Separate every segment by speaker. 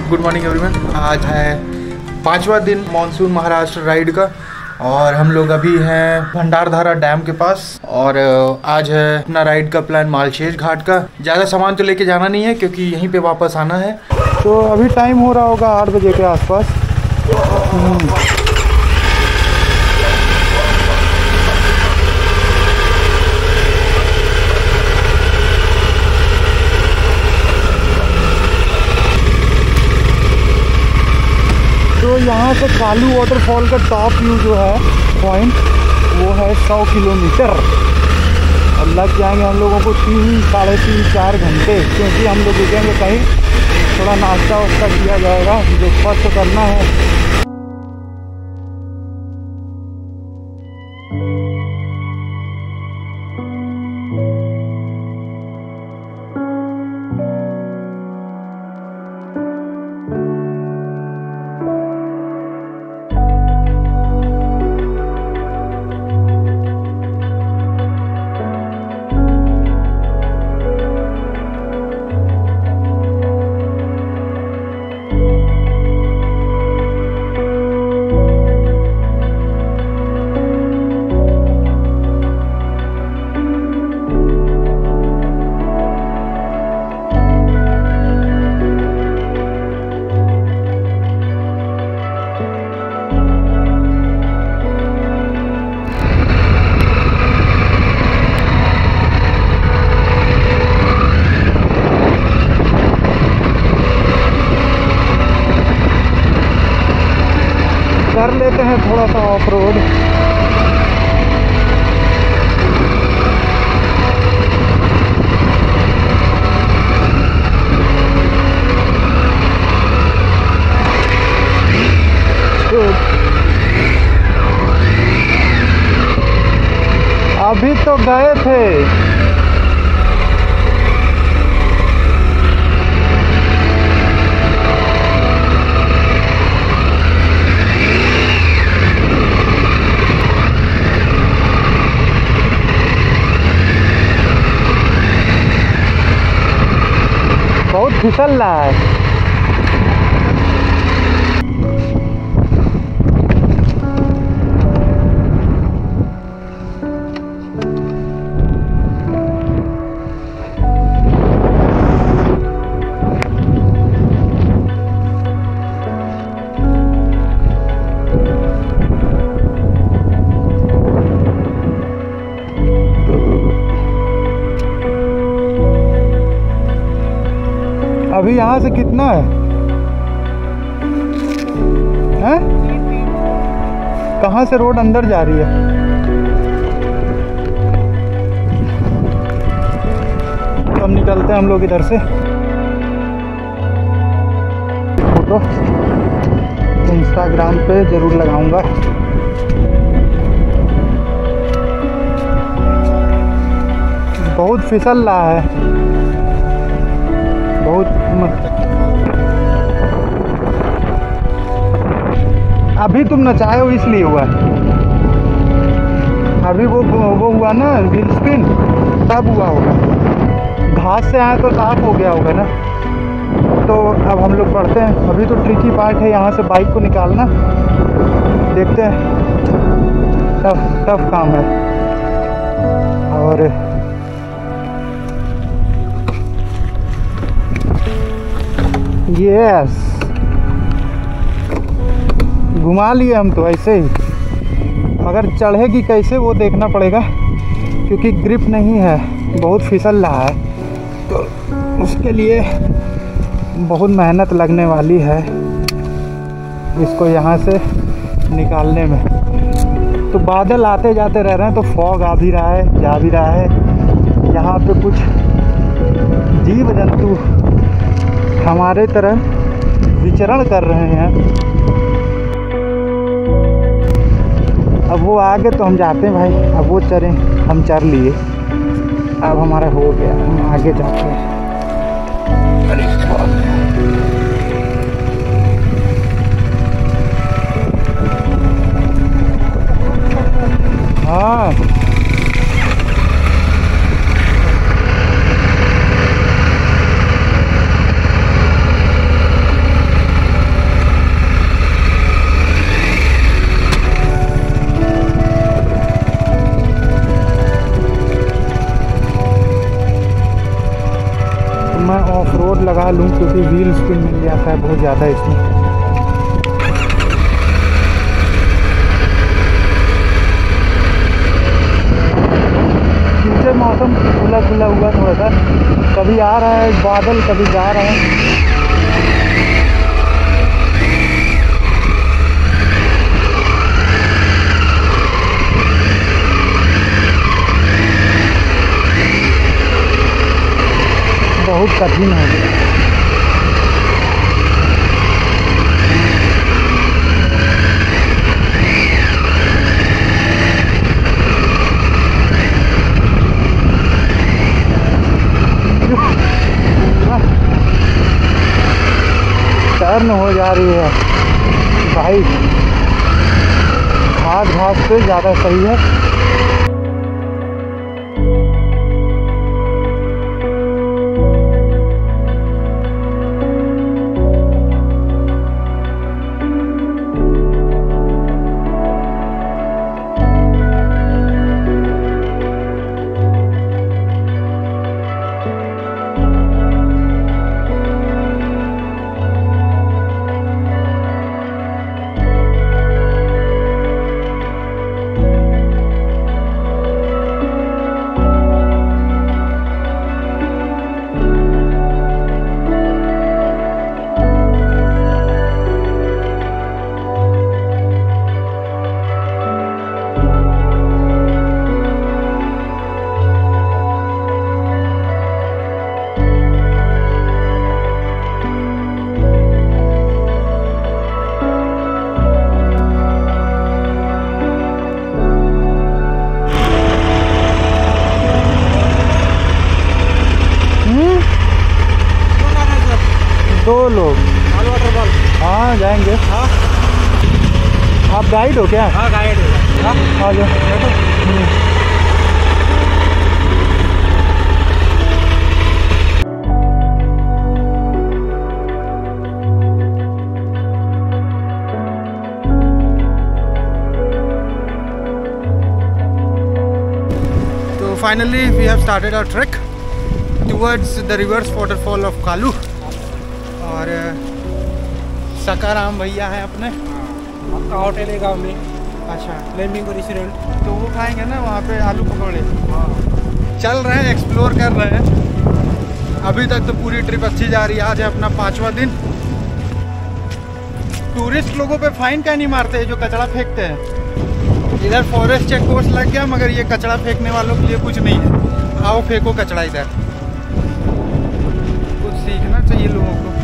Speaker 1: Good morning everyone. आज है 5वां दिन मानसून महाराष्ट्र राइड का और हम लोग अभी हैं भंडारधारा डैम के पास और आज है अपना राइड का प्लान मालशेज घाट का। ज़्यादा सामान तो लेके जाना नहीं है क्योंकि यहीं पे वापस आना है। तो अभी टाइम हो रहा होगा 8 बजे के आसपास। तो यहाँ से कालू वाटरफॉल का टॉप व्यू जो है पॉइंट वो है 100 किलोमीटर और लग जाएंगे हम लोगों को 3, साढ़े 3, 4 घंटे, क्योंकि हम लोग रुकेंगे कहीं, थोड़ा नाश्ता वास्ता किया जाएगा, ब्रेकफास्ट करना है। कर लेते हैं थोड़ा सा ऑफ रोड। अभी तो गए थे, बहुत फिसल रहा है। अभी यहाँ से कितना है? हैं? कहाँ से रोड अंदर जा रही है? तो हम निकलते हैं हम लोग इधर से। फोटो इंस्टाग्राम पे जरूर लगाऊंगा। बहुत फिसल रहा है, बहुत अभी तुम नचाए हो इसलिए हुआ। अभी वो हुआ ना व्हील स्पिन, तब हुआ होगा। घास से आए तो साफ हो गया होगा ना। तो अब हम लोग पढ़ते हैं। अभी तो ट्रिकी पार्ट है यहाँ से बाइक को निकालना। देखते हैं, टफ काम है। और यस, घुमा लिए हम तो ऐसे ही, मगर चढ़ेगी कैसे वो देखना पड़ेगा क्योंकि ग्रिप नहीं है, बहुत फिसल रहा है। तो उसके लिए बहुत मेहनत लगने वाली है इसको यहाँ से निकालने में। तो बादल आते जाते रह रहे हैं, तो फॉग आ भी रहा है, जा भी रहा है। यहाँ पे कुछ जीव जंतु हमारे तरह विचरण कर रहे हैं। अब वो आगे तो हम जाते हैं भाई, अब वो चरें, हम चर लिए, अब हमारा हो गया, हम आगे जाते हैं। अरे हाँ, मैं ऑफ रोड लगा लूँ क्योंकि व्हील स्पिन मिल जाता है बहुत ज़्यादा इसमें। नीचे मौसम खुला खुला हुआ थोड़ा सा, कभी आ रहा है बादल कभी जा रहा है। बहुत कठिन है। टर्न हो जा रही है भाई, घास पे ज़्यादा सही है। दो लोग वाटरफॉल। हाँ जाएंगे। हाँ आप गाइड हो क्या?
Speaker 2: हाँ गाइड हो।
Speaker 1: आ जाओ। तो finally we have started our track towards the reverse waterfall of Kalu. और सकाराम भैया हैं अपने,
Speaker 2: आपका होटल है गाँव में।
Speaker 1: अच्छा
Speaker 2: फ्लेमिंगो रेस्टोरेंट,
Speaker 1: तो वो खाएंगे ना वहाँ पे आलू पकौड़े। चल रहे हैं, एक्सप्लोर कर रहे हैं। अभी तक तो पूरी ट्रिप अच्छी जा रही है। आज है अपना 5वां दिन। टूरिस्ट लोगों पे फाइन क्या नहीं मारते हैं जो कचरा फेंकते हैं। इधर फॉरेस्ट चेक पोस्ट लग गया, मगर ये कचरा फेंकने वालों के लिए कुछ नहीं है। आओ फेंको कचरा इधर, कुछ सीखना चाहिए लोगों को।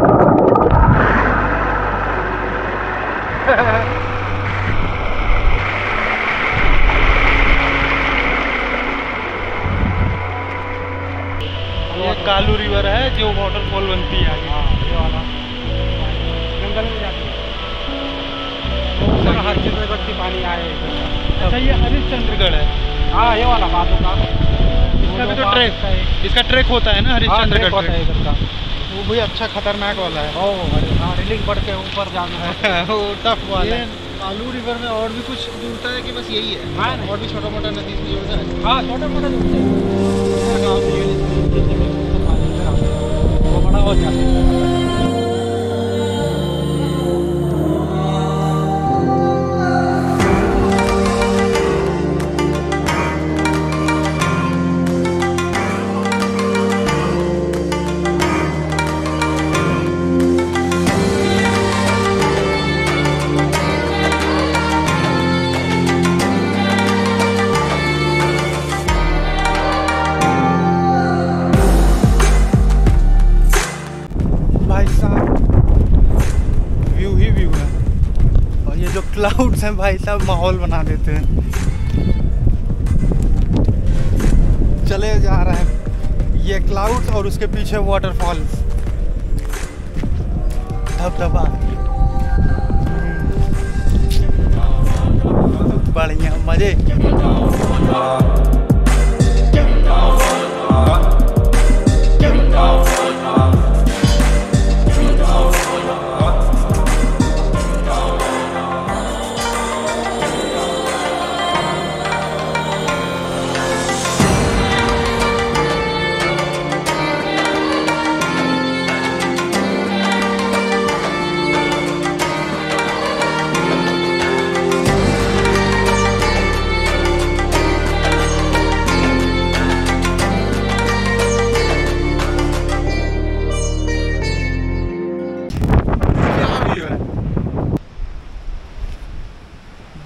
Speaker 2: ये कालू रिवर है जो वाटरफॉल बनती है आगे। हाँ ये वाला जंगल में जाती है, हर चीज में पानी आए।
Speaker 1: अच्छा ये हरिश्चंद्रगढ़ है।
Speaker 2: हाँ ये वाला बातों का,
Speaker 1: इसका भी तो ट्रैक, इसका ट्रैक होता है ना हरिश्चंद्रगढ़
Speaker 2: होता है इधर का।
Speaker 1: वो भी अच्छा खतरनाक वाला है।
Speaker 2: हाँ रिलिंग बढ़ के ऊपर जाना है।
Speaker 1: वो टफ वाला है।
Speaker 3: कालू रिवर में और भी कुछ जुड़ता है कि बस यही है?
Speaker 2: हाँ
Speaker 3: और भी छोटा मोटा नदी से जुड़ता है?
Speaker 2: हाँ छोटा मोटा जुड़ता है, वो बड़ा हो जाता है।
Speaker 1: क्लाउड्स हैं भाई साहब, माहौल बना देते हैं। चले जा रहे हैं ये क्लाउड्स और उसके पीछे वाटरफॉल, धबधबा। बढ़िया मजे।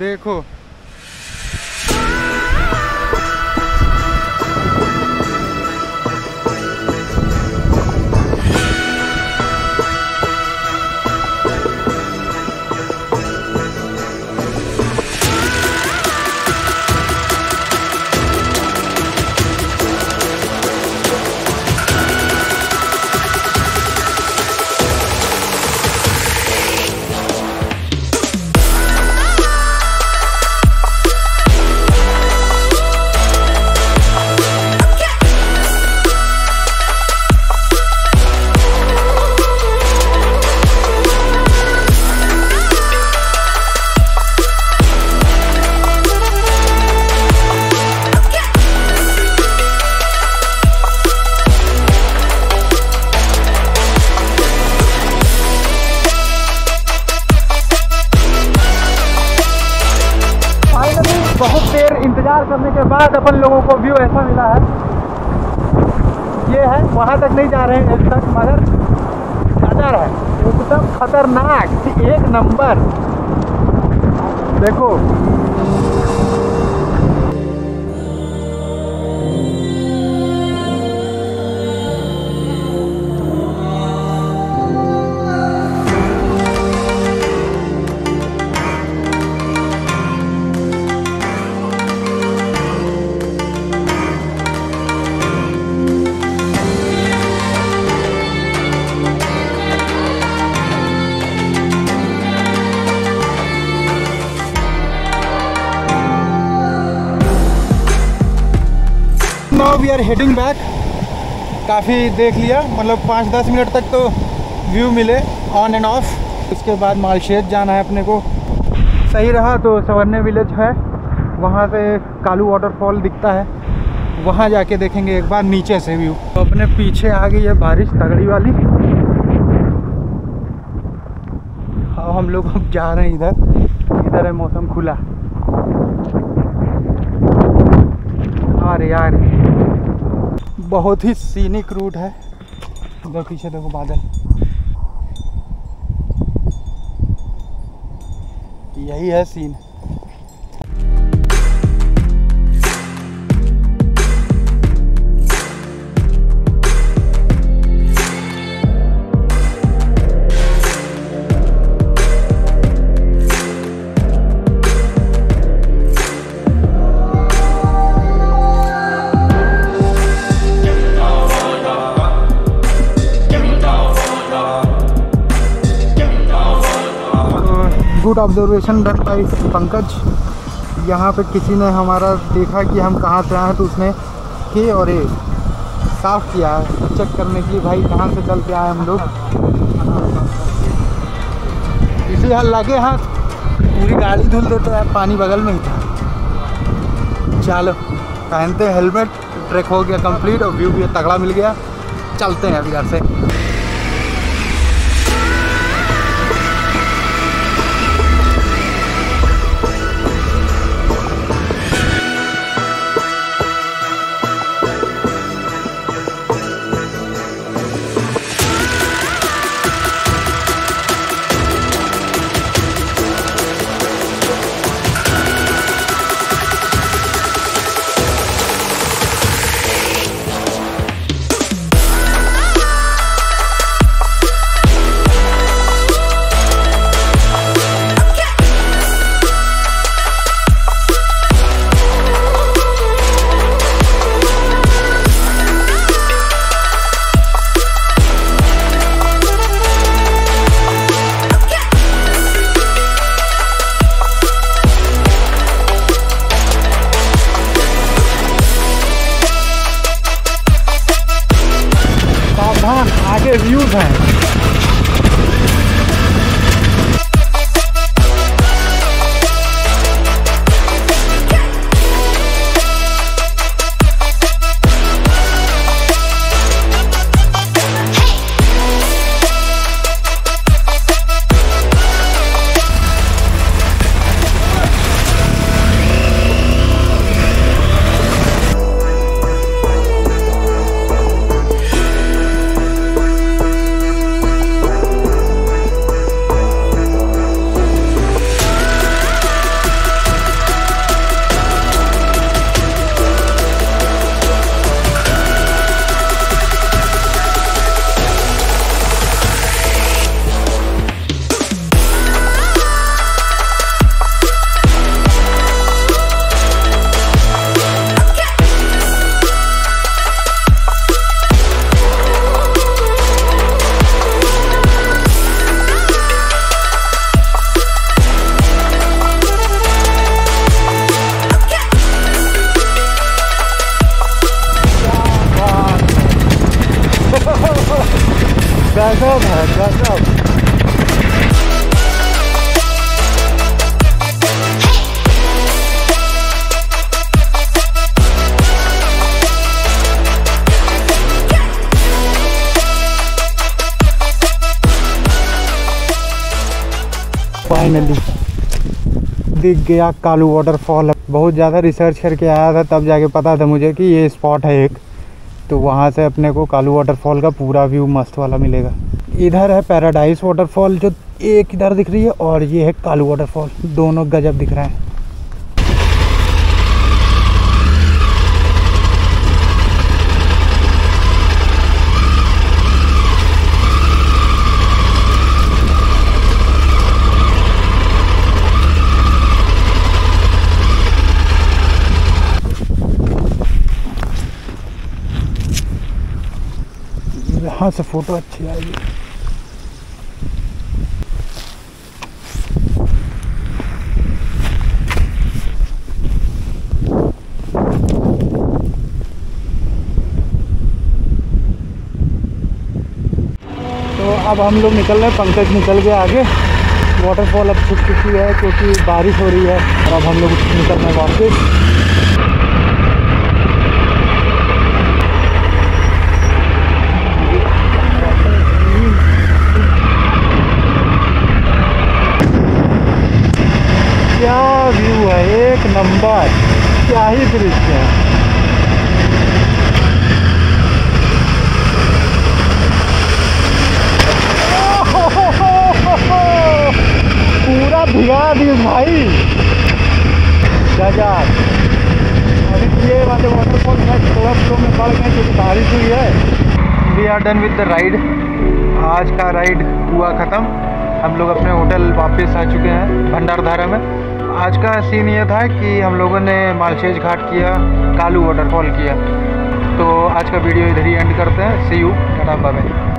Speaker 1: देखो बहुत देर इंतजार करने के बाद अपन लोगों को व्यू ऐसा मिला है। ये है, वहाँ तक नहीं जा रहे हैं एक तक, मगर नज़र है एकदम खतरनाक, एक नंबर। देखो now we are heading back. काफ़ी देख लिया, मतलब 5-10 मिनट तक तो व्यू मिले ऑन एंड ऑफ। उसके बाद मालशेज जाना है अपने को। सही रहा तो सवर्णे विलेज है, वहाँ से कालू वाटरफॉल दिखता है, वहाँ जाके देखेंगे एक बार नीचे से व्यू। तो अपने पीछे आ गई है बारिश तगड़ी वाली। और हम लोग अब जा रहे हैं इधर है मौसम खुला। अरे यार बहुत ही सीनिक रूट है। इधर पीछे देखो बादल, यही है scene. Good observation done by Pankaj. यहाँ पे किसी ने हमारा देखा कि हम कहाँ से आए हैं, तो उसने के और ए साफ़ किया है चेक करने के लिए, भाई कहाँ से चल के आए हम लोग। इसी हाल लगे हाथ पूरी गाड़ी धुल देते हैं, पानी बगल में ही था। चलो पहनते हैं हेलमेट, ट्रैक हो गया कंप्लीट और व्यू भी तगड़ा मिल गया। चलते हैं अभी घर से। आगे व्यूज हैं। फाइनली दिख गया कालू वाटरफॉल। बहुत ज़्यादा रिसर्च करके आया था, तब जाके पता था मुझे कि ये स्पॉट है एक, तो वहाँ से अपने को कालू वाटरफॉल का पूरा व्यू मस्त वाला मिलेगा। इधर है पैराडाइज वाटरफॉल जो एक इधर दिख रही है, और ये है कालू वाटरफॉल, दोनों गजब दिख रहे हैं। यहाँ से फोटो अच्छी आएगी। तो अब हम लोग निकल रहे हैं, पंकज निकल गया आगे। वाटरफॉल अब छूट चुकी है क्योंकि बारिश हो रही है, और अब हम लोग निकल रहे हैं वापस। क्या व्यू है, एक नंबर, क्या ही दृश्य है। पूरा भिगा दी भाई, गजब। अभी ये वाले वाटरफॉल थोड़ा फ्लो में पड़ गए क्योंकि बारिश हुई है। We are done with the ride. आज का राइड हुआ ख़त्म। हम लोग अपने होटल वापस आ चुके हैं भंडारधारा में। आज का सीन ये था कि हम लोगों ने मालशेज घाट किया, कालू वाटरफॉल किया। तो आज का वीडियो इधर ही एंड करते हैं। See you, tata bye bye.